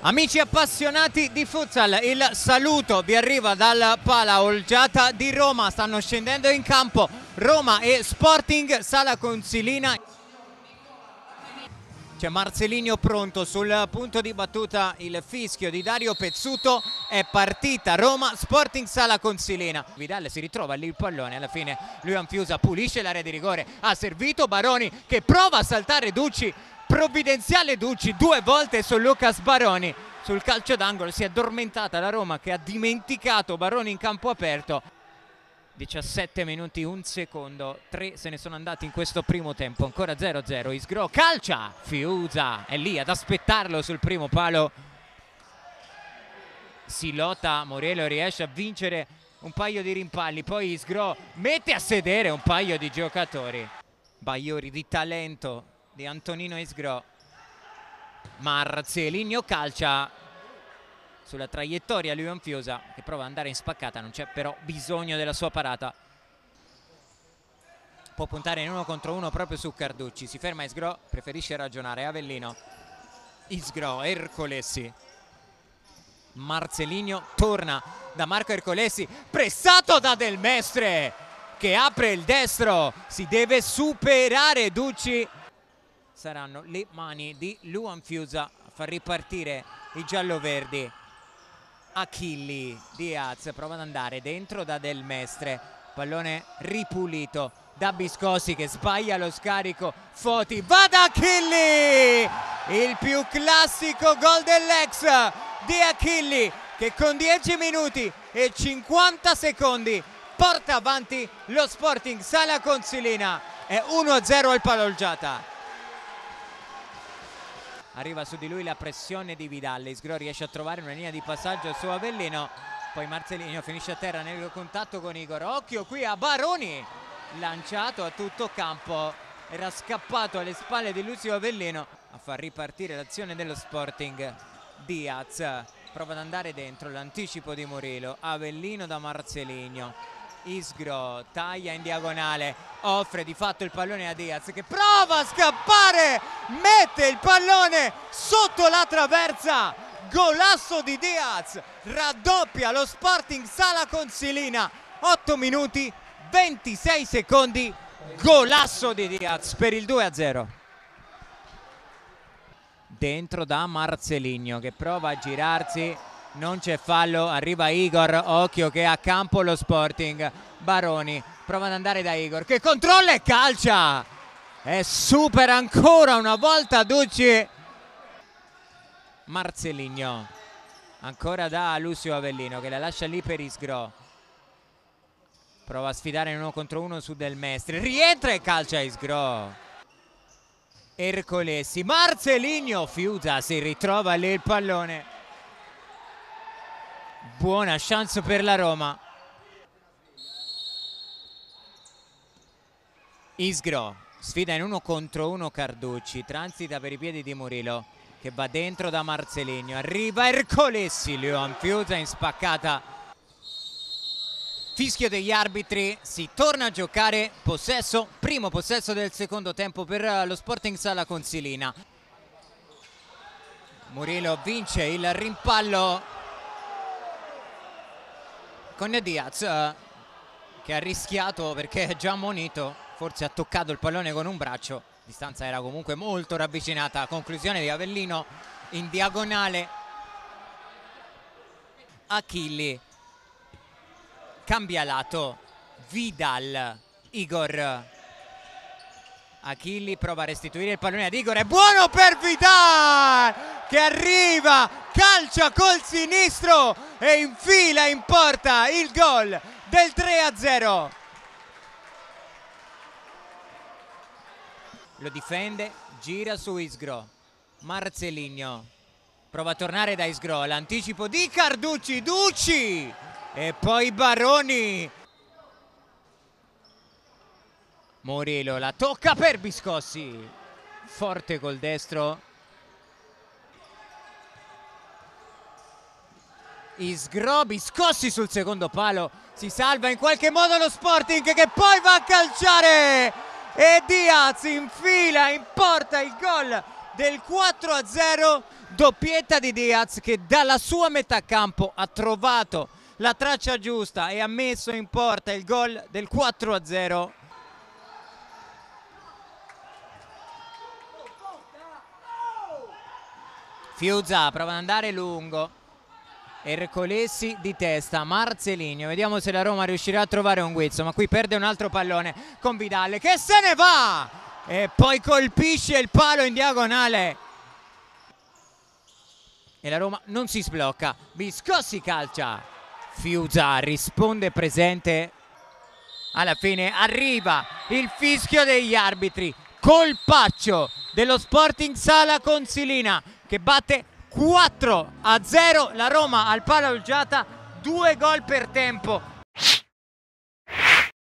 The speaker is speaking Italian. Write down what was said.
Amici appassionati di futsal, il saluto vi arriva dal Pala Olgiata di Roma. Stanno scendendo in campo Roma e Sporting Sala Consilina. C'è Marcelinho pronto sul punto di battuta, il fischio di Dario Pezzuto, è partita Roma Sporting Sala Consilina. Vidal si ritrova lì il pallone, alla fine Luan Fiusa pulisce l'area di rigore, ha servito Baroni che prova a saltare Ducci, provvidenziale Ducci due volte su Lucas Baroni. Sul calcio d'angolo si è addormentata la Roma che ha dimenticato Baroni in campo aperto. 17 minuti 1 secondo, 3 se ne sono andati in questo primo tempo, ancora 0-0. Isgro calcia, Fiusa è lì ad aspettarlo sul primo palo, si lotta, Morelo riesce a vincere un paio di rimpalli, poi Isgro mette a sedere un paio di giocatori. Baiori di talento di Antonino Isgro. Marcelinho calcia sulla traiettoria Luan Fiusa che prova ad andare in spaccata, non c'è però bisogno della sua parata, può puntare in 1 contro 1 proprio su Carducci, si ferma Isgro, preferisce ragionare Avellino. Isgro, Ercolesi, Marcelinho torna da Marco Ercolesi, pressato da Del Mestre che apre il destro, si deve superare Ducci. Saranno le mani di Luan Fiusa a far ripartire i gialloverdi. Achilli, Diaz prova ad andare dentro da Del Mestre, pallone ripulito da Biscossi che sbaglia lo scarico, Foti, va da Achilli, il più classico gol dell'ex di Achilli che con 10 minuti e 50 secondi porta avanti lo Sporting Sala Consilina, è 1-0 al Pala Olgiata. Arriva su di lui la pressione di Vidal, Isgro riesce a trovare una linea di passaggio su Avellino, poi Marcelinho finisce a terra nel contatto con Igor. Occhio qui a Baroni, lanciato a tutto campo, era scappato alle spalle di Lucio Avellino a far ripartire l'azione dello Sporting. Diaz prova ad andare dentro, l'anticipo di Murillo, Avellino da Marcelinho. Isgro taglia in diagonale, offre di fatto il pallone a Diaz che prova a scappare, mette il pallone sotto la traversa, golasso di Diaz, raddoppia lo Sporting Sala Consilina, 8 minuti 26 secondi, golasso di Diaz per il 2-0. Dentro da Marcelinho che prova a girarsi, non c'è fallo, arriva Igor, occhio che a campo lo Sporting. Baroni prova ad andare da Igor che controlla e calcia e supera ancora una volta Ducci. Marcelinho ancora da Lucio Avellino che la lascia lì per Isgro, prova a sfidare in 1 contro 1 su Del Mestre, rientra e calcia Isgro. Ercolesi, Marcelinho, Fiusa si ritrova lì il pallone, buona chance per la Roma. Isgro sfida in 1 contro 1 Carducci, transita per i piedi di Murillo che va dentro da Marcelinho, arriva Ercolesi, Luan Fiusa in spaccata. Fischio degli arbitri, si torna a giocare, possesso, primo possesso del secondo tempo per lo Sporting Sala Consilina. Murillo vince il rimpallo con Diaz che ha rischiato perché è già ammonito, forse ha toccato il pallone con un braccio, la distanza era comunque molto ravvicinata. Conclusione di Avellino in diagonale, Achilli cambia lato, Vidal, Igor, Achilli prova a restituire il pallone ad Igor, è buono per Vidal che arriva, calcia col sinistro e infila in porta il gol del 3-0. Lo difende, gira su Isgro, Marcelinho prova a tornare da Isgro, l'anticipo di Carducci, Ducci e poi Baroni. Murillo la tocca per Biscossi, forte col destro. Isgro, Biscossi sul secondo palo, si salva in qualche modo lo Sporting che poi va a calciare e Diaz infila in porta il gol del 4-0, doppietta di Diaz che dalla sua metà campo ha trovato la traccia giusta e ha messo in porta il gol del 4-0. Fiuza prova ad andare lungo, Ercolesi di testa, Marcelinho, vediamo se la Roma riuscirà a trovare un guizzo, ma qui perde un altro pallone con Vidal che se ne va e poi colpisce il palo in diagonale e la Roma non si sblocca. Viscosi calcia, Fiuza risponde presente, alla fine arriva il fischio degli arbitri, colpaccio dello Sporting Sala Consilina che batte 4-0 la Roma al Pala Olgiata, 2 gol per tempo.